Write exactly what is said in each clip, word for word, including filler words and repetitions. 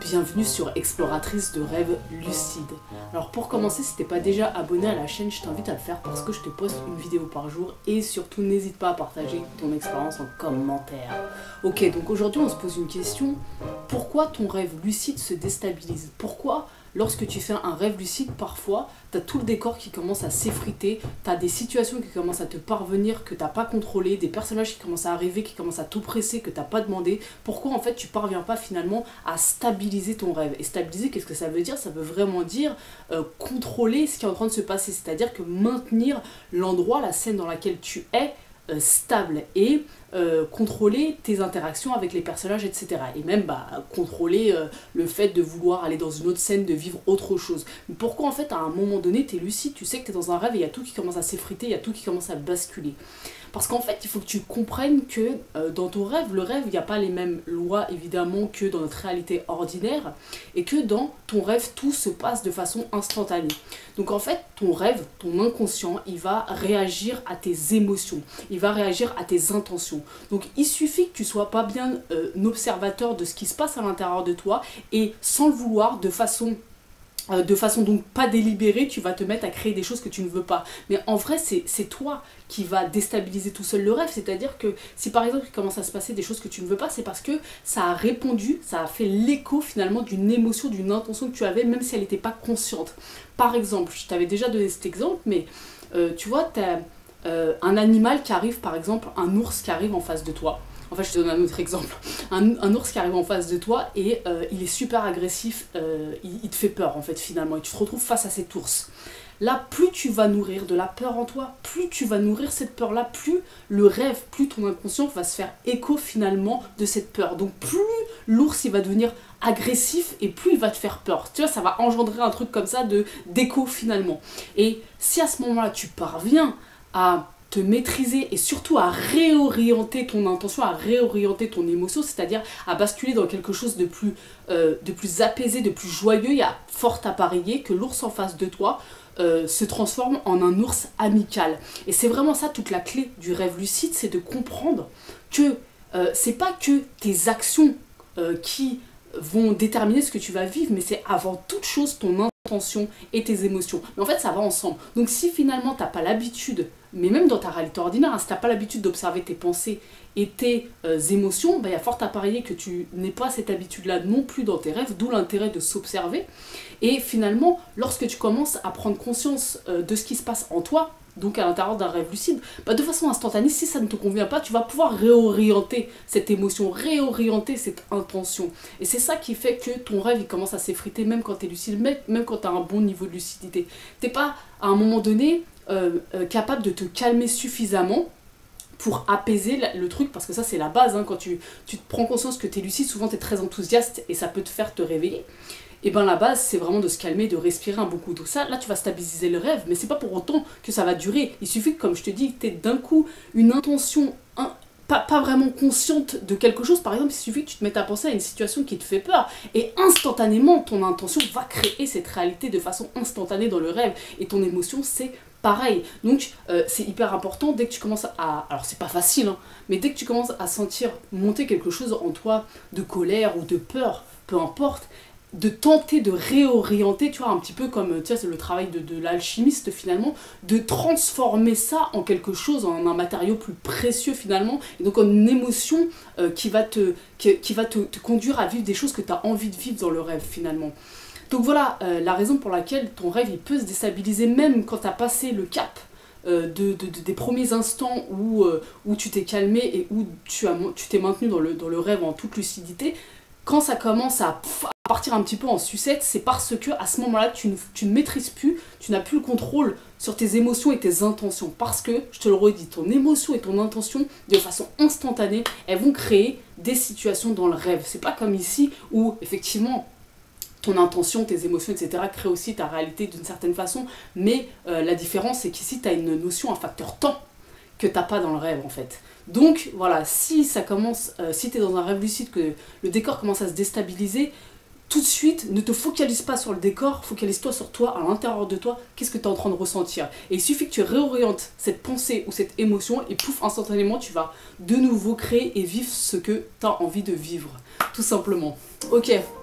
Bienvenue sur Exploratrice de rêves lucides. Alors pour commencer, si t'es pas déjà abonné à la chaîne, je t'invite à le faire parce que je te poste une vidéo par jour et surtout n'hésite pas à partager ton expérience en commentaire. Ok, donc aujourd'hui on se pose une question. Pourquoi ton rêve lucide se déstabilise? Pourquoi lorsque tu fais un rêve lucide, parfois, tu as tout le décor qui commence à s'effriter, tu as des situations qui commencent à te parvenir que tu n'as pas contrôlées, des personnages qui commencent à arriver, qui commencent à t'oppresser, que tu n'as pas demandé. Pourquoi en fait tu parviens pas finalement à stabiliser ton rêve? Et stabiliser, qu'est-ce que ça veut dire? Ça veut vraiment dire euh, contrôler ce qui est en train de se passer, c'est-à-dire que maintenir l'endroit, la scène dans laquelle tu es, Euh, stable et euh, contrôler tes interactions avec les personnages, et cetera. Et même bah, contrôler euh, le fait de vouloir aller dans une autre scène, de vivre autre chose. Mais pourquoi en fait à un moment donné tu es lucide, tu sais que tu es dans un rêve et il y a tout qui commence à s'effriter, il y a tout qui commence à basculer? Parce qu'en fait, il faut que tu comprennes que euh, dans ton rêve, le rêve, il n'y a pas les mêmes lois évidemment que dans notre réalité ordinaire et que dans ton rêve, tout se passe de façon instantanée. Donc en fait, ton rêve, ton inconscient, il va réagir à tes émotions, il va réagir à tes intentions. Donc il suffit que tu sois pas bien euh, un observateur de ce qui se passe à l'intérieur de toi et sans le vouloir, de façon... Euh, de façon donc pas délibérée, tu vas te mettre à créer des choses que tu ne veux pas. Mais en vrai, c'est toi qui va déstabiliser tout seul le rêve. C'est-à-dire que si par exemple il commence à se passer des choses que tu ne veux pas, c'est parce que ça a répondu, ça a fait l'écho finalement d'une émotion, d'une intention que tu avais, même si elle n'était pas consciente. Par exemple, je t'avais déjà donné cet exemple, mais euh, tu vois, tu as euh, un animal qui arrive, par exemple, un ours qui arrive en face de toi. En fait, je te donne un autre exemple. Un, un ours qui arrive en face de toi et euh, il est super agressif, euh, il, il te fait peur en fait finalement et tu te retrouves face à cet ours. Là, plus tu vas nourrir de la peur en toi, plus tu vas nourrir cette peur-là, plus le rêve, plus ton inconscient va se faire écho finalement de cette peur. Donc plus l'ours il va devenir agressif et plus il va te faire peur. Tu vois, ça va engendrer un truc comme ça de d'écho finalement. Et si à ce moment-là, tu parviens à te maîtriser et surtout à réorienter ton intention, à réorienter ton émotion, c'est-à-dire à basculer dans quelque chose de plus, euh, de plus apaisé, de plus joyeux, il y a fort à parier que l'ours en face de toi euh, se transforme en un ours amical. Et c'est vraiment ça toute la clé du rêve lucide, c'est de comprendre que euh, c'est pas que tes actions euh, qui vont déterminer ce que tu vas vivre, mais c'est avant toute chose ton intention et tes émotions. Mais en fait, ça va ensemble. Donc si finalement tu n'as pas l'habitude, mais même dans ta réalité ordinaire, hein, si tu n'as pas l'habitude d'observer tes pensées et tes euh, émotions, bah, y a fort à parier que tu n'aies pas cette habitude-là non plus dans tes rêves, d'où l'intérêt de s'observer. Et finalement, lorsque tu commences à prendre conscience euh, de ce qui se passe en toi, donc à l'intérieur d'un rêve lucide, bah de façon instantanée, si ça ne te convient pas, tu vas pouvoir réorienter cette émotion, réorienter cette intention. Et c'est ça qui fait que ton rêve il commence à s'effriter même quand tu es lucide, même quand tu as un bon niveau de lucidité. Tu n'es pas à un moment donné euh, euh, capable de te calmer suffisamment pour apaiser le truc, parce que ça c'est la base, hein, quand tu, tu te prends conscience que tu es lucide, souvent tu es très enthousiaste et ça peut te faire te réveiller. Et bien la base c'est vraiment de se calmer, de respirer un bon coup d'eau. Ça, là tu vas stabiliser le rêve, mais c'est pas pour autant que ça va durer. Il suffit que, comme je te dis, tu aies d'un coup une intention un, pas, pas vraiment consciente de quelque chose. Par exemple, il suffit que tu te mettes à penser à une situation qui te fait peur et instantanément ton intention va créer cette réalité de façon instantanée dans le rêve. Et ton émotion c'est pareil. Donc euh, c'est hyper important dès que tu commences à... Alors c'est pas facile, hein, mais dès que tu commences à sentir monter quelque chose en toi de colère ou de peur, peu importe, de tenter de réorienter, tu vois, un petit peu comme, tu vois, c'est le travail de, de l'alchimiste finalement, de transformer ça en quelque chose, en un matériau plus précieux finalement, et donc en une émotion euh, qui va, te, qui, qui va te, te conduire à vivre des choses que tu as envie de vivre dans le rêve finalement. Donc voilà euh, la raison pour laquelle ton rêve il peut se déstabiliser même quand tu as passé le cap euh, de, de, de, des premiers instants où, euh, où tu t'es calmé et où tu as, tu t'es maintenu dans le, dans le rêve en toute lucidité. Quand ça commence à, pff, à partir un petit peu en sucette, c'est parce que à ce moment-là, tu ne, tu ne maîtrises plus, tu n'as plus le contrôle sur tes émotions et tes intentions. Parce que, je te le redis, ton émotion et ton intention, de façon instantanée, elles vont créer des situations dans le rêve. C'est pas comme ici où, effectivement, ton intention, tes émotions, et cetera créent aussi ta réalité d'une certaine façon. Mais euh, la différence, c'est qu'ici, tu as une notion, un facteur temps, que tu n'as pas dans le rêve en fait. Donc voilà, si ça commence, euh, si tu es dans un rêve lucide, que le décor commence à se déstabiliser, tout de suite, ne te focalise pas sur le décor, focalise-toi sur toi, à l'intérieur de toi, qu'est-ce que tu es en train de ressentir. Et il suffit que tu réorientes cette pensée ou cette émotion et pouf, instantanément, tu vas de nouveau créer et vivre ce que tu as envie de vivre, tout simplement. Ok.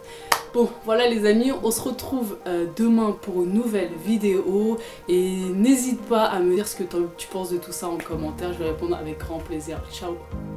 Bon, voilà les amis, on se retrouve euh, demain pour une nouvelle vidéo. Et n'hésite pas à me dire ce que tu penses de tout ça en commentaire, je vais répondre avec grand plaisir. Ciao!